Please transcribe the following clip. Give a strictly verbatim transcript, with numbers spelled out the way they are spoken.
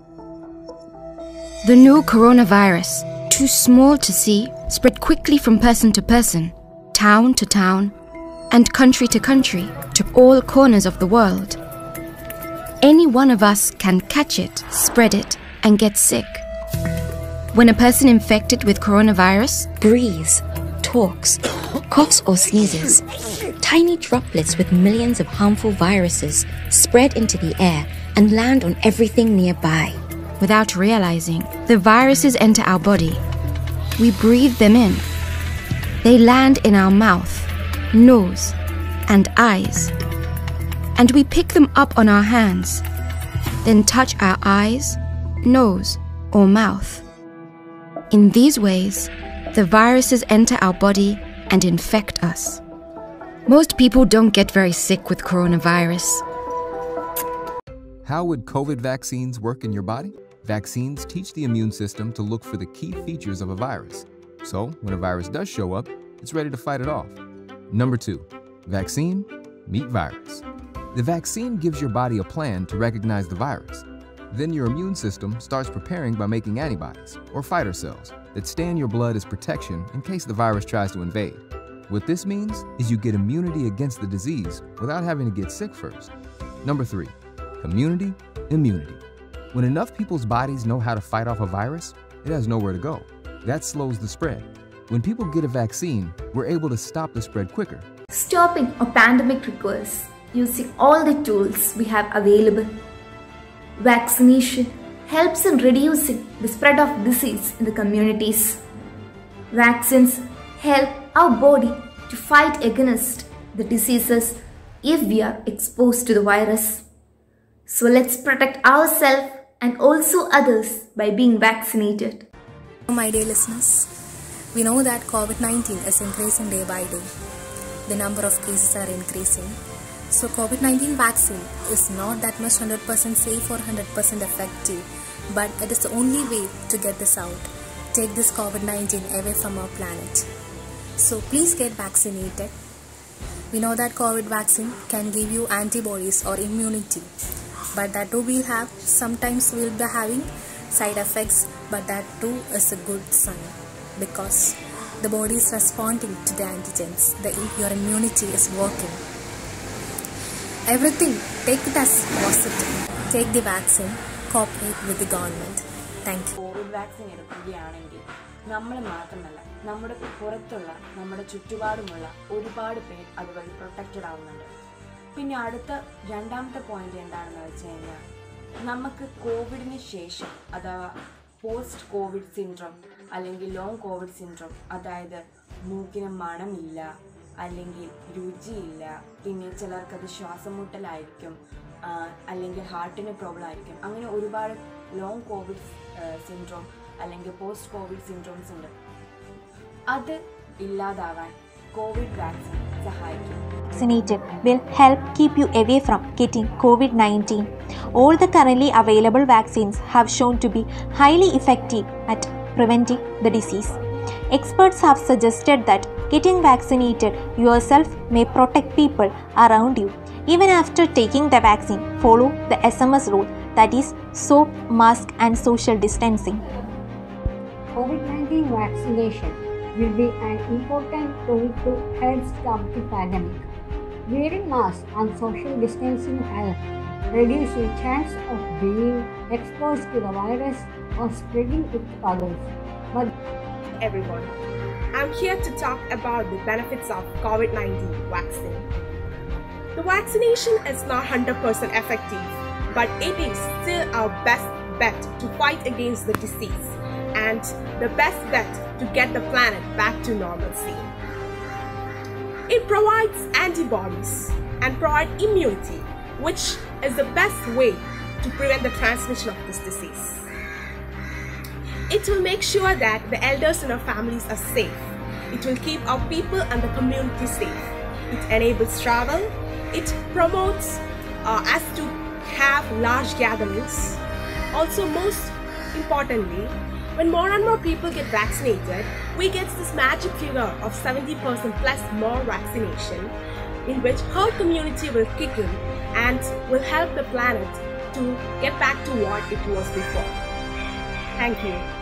The new coronavirus, too small to see, spread quickly from person to person, town to town, and country to country, to all corners of the world. Any one of us can catch it, spread it, and get sick. When a person infected with coronavirus breathes, talks, coughs or sneezes, tiny droplets with millions of harmful viruses spread into the air and land on everything nearby. Without realizing, the viruses enter our body. We breathe them in. They land in our mouth, nose, and eyes. And we pick them up on our hands, then touch our eyes, nose, or mouth. In these ways, the viruses enter our body and infect us. Most people don't get very sick with coronavirus. How would COVID vaccines work in your body? Vaccines teach the immune system to look for the key features of a virus. So, when a virus does show up, it's ready to fight it off. Number two, vaccine, meet virus. The vaccine gives your body a plan to recognize the virus. Then your immune system starts preparing by making antibodies, or fighter cells, that stay in your blood as protection in case the virus tries to invade. What this means is you get immunity against the disease without having to get sick first. Number three, community immunity. When enough people's bodies know how to fight off a virus, it has nowhere to go. That slows the spread. When people get a vaccine, we're able to stop the spread quicker. Stopping a pandemic requires using all the tools we have available. Vaccination helps in reducing the spread of disease in the communities. Vaccines help our body to fight against the diseases if we are exposed to the virus. So let's protect ourselves and also others by being vaccinated. My dear listeners, we know that COVID nineteen is increasing day by day. The number of cases are increasing. So COVID nineteen vaccine is not that much one hundred percent safe or one hundred percent effective, but it is the only way to get this out. Take this COVID nineteen away from our planet. So please get vaccinated. We know that COVID vaccine can give you antibodies or immunity, but that too we'll have. Sometimes we'll be having side effects, but that too is a good sign because the body is responding to the antigens. The, your immunity is working. Everything, take it as positive. Take the vaccine, cooperate with the government. Thank you. COVID vaccine എടുക്കുകയാണെങ്കിൽ നമ്മൾ മാത്രമല്ല നമ്മുടെ പുറത്തുള്ള നമ്മുടെ ചുറ്റുപാടുമുള്ള ഒരുപാട് പേർ അതുവഴി പ്രൊട്ടക്റ്റഡ് ആവുന്നുണ്ട്. പിന്നെ അടുത്ത രണ്ടാമത്തെ പോയിന്റ് എന്താണെന്ന് വെച്ച് കഴിഞ്ഞാൽ നമുക്ക് കോവിഡിന് ശേഷം അഥവാ പോസ്റ്റ് കോവിഡ് സിൻഡ്രോം അല്ലെങ്കിൽ ലോങ് കോവിഡ് സിൻഡ്രോം, അതായത് മൂക്കിന് മണമില്ല അല്ലെങ്കിൽ രുചിയില്ല, പിന്നെ ചിലർക്കത് ശ്വാസം മുട്ടലായിരിക്കും, അല്ലെങ്കിൽ ഹാർട്ടിന് പ്രോബ്ലം ആയിരിക്കും. അങ്ങനെ ഒരുപാട് ലോങ് കോവിഡ് സിൻഡ്രോം അല്ലെങ്കിൽ പോസ്റ്റ് കോവിഡ് സിൻഡ്രോംസ് ഉണ്ട്. അത് ഇല്ലാതാവാൻ കോവിഡ് വാക്സിൻ സഹായിക്കും. Vaccinated will help keep you away from getting COVID nineteen. All the currently available vaccines have shown to be highly effective at preventing the disease. Experts have suggested that getting vaccinated yourself may protect people around you. Even after taking the vaccine, follow the S M S rule, that is soap, mask and social distancing. COVID nineteen vaccination will be an important tool to help stop the pandemic. Wearing masks and social distancing help reduce the chance of being exposed to the virus or spreading it to others. But everyone, I'm here to talk about the benefits of COVID nineteen vaccine. The vaccination is not one hundred percent effective, but it is still our best bet to fight against the disease and the best bet to get the planet back to normalcy. It provides antibodies and provides immunity, which is the best way to prevent the transmission of this disease. It will make sure that the elders in our families are safe. It will keep our people and the community safe. It enables travel. It promotes uh, us to have large gatherings. Also, most importantly, when more and more people get vaccinated, we get this magic figure of seventy percent plus more vaccination, in which herd immunity will kick in and will help the planet to to get back to what it was before. Thank you.